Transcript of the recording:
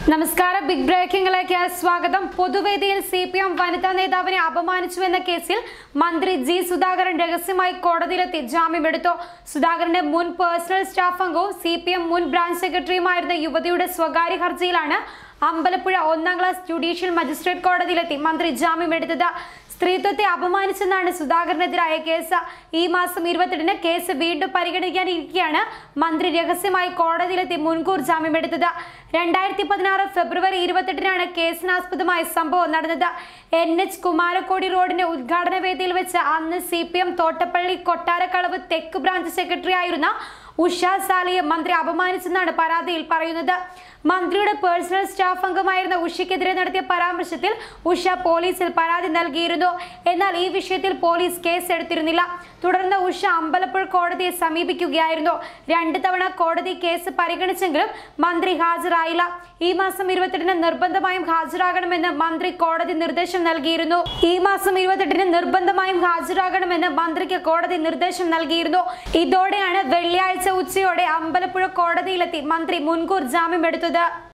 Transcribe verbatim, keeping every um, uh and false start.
നമസ്കാരം ബിഗ് ബ്രേക്കിംഗിലേക്ക് സ്വാഗതം. പൊതുവേദിയിൽ C P M വനിതാ നേതാവിനെ അപമാനിച്ചുവെന്ന കേസിൽ മന്ത്രി ജി സുധാകരൻ രഹസ്യമായി കോടതിയിലെത്തി ജാമ്യമെടുത്തു. സുധാകരന്റെ മുൻ പേഴ്സണൽ സ്റ്റാഫ് അംഗവും സി പി എം മുൻ ബ്രാഞ്ച് സെക്രട്ടറിയുമായിരുന്ന യുവതിയുടെ സ്വകാര്യ ഹർജിയിലാണ് അമ്പലപ്പുഴ ഒന്നാം ക്ലാസ് ജുഡീഷ്യൽ മജിസ്ട്രേറ്റ് കോടതിയിലെത്തി മന്ത്രി ജാമ്യമെടുത്തത്. സ്ത്രീത്വത്തെ അപമാനിച്ചെന്നാണ് സുധാകരനെതിരായ കേസ്. ഈ മാസം ഇരുപത്തെട്ടിന് കേസ് വീണ്ടും പരിഗണിക്കാനിരിക്കെയാണ് മന്ത്രി രഹസ്യമായി കോടതിയിലെത്തി മുൻകൂർ ജാമ്യമെടുത്തത്. രണ്ടായിരത്തി പതിനാറ് ഫെബ്രുവരി ഇരുപത്തെട്ടിനാണ് കേസിനാസ്പദമായ സംഭവം നടന്നത്. എൻ എച്ച് കുമാരക്കോടി റോഡിന്റെ ഉദ്ഘാടന വേദിയിൽ വെച്ച് അന്ന് സി പി എം തോട്ടപ്പള്ളി കൊട്ടാരക്കളവ് തെക്ക് ബ്രാഞ്ച് സെക്രട്ടറി ആയിരുന്ന ഉഷ സാലിയെ മന്ത്രി അപമാനിച്ചെന്നാണ് പരാതിയിൽ പറയുന്നത്. മന്ത്രിയുടെ പേഴ്സണൽ സ്റ്റാഫ് അംഗമായിരുന്ന ഉഷയ്ക്കെതിരെ നടത്തിയ പരാമർശത്തിൽ ഉഷ പോലീസിൽ പരാതി നൽകിയിരുന്നു. എന്നാൽ ഈ വിഷയത്തിൽ പോലീസ് കേസ് എടുത്തിരുന്നില്ല. തുടർന്ന് ഉഷ അമ്പലപ്പുഴ കോടതിയെ സമീപിക്കുകയായിരുന്നു. രണ്ട് തവണ കോടതി കേസ് പരിഗണിച്ചെങ്കിലും മന്ത്രി ഹാജരായില്ല. ഈ മാസം ഇരുപത്തെട്ടിന് നിർബന്ധമായും ഹാജരാകണമെന്ന് മന്ത്രി കോടതി നിർദ്ദേശം നൽകിയിരുന്നു. ഈ മാസം ഇരുപത്തെട്ടിന് നിർബന്ധമായും ഹാജരാകണമെന്ന് മന്ത്രിക്ക് കോടതി നിർദ്ദേശം നൽകിയിരുന്നു. ഇതോടെയാണ് വെള്ളിയാഴ്ച ഉച്ചയോടെ അമ്പലപ്പുഴ കോടതിയിലെത്തി മന്ത്രി മുൻകൂർ ജാമ്യമെടുത്തത്.